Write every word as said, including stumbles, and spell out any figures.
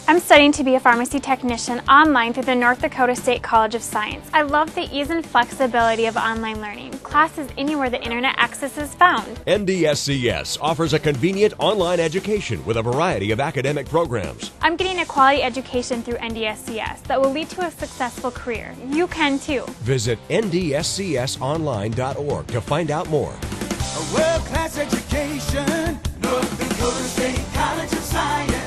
I'm studying to be a pharmacy technician online through the North Dakota State College of Science. I love the ease and flexibility of online learning. Classes anywhere the internet access is found. N D S C S offers a convenient online education with a variety of academic programs. I'm getting a quality education through N D S C S that will lead to a successful career. You can too. Visit N D S C S online dot org to find out more. A world-class education, North Dakota State College of Science.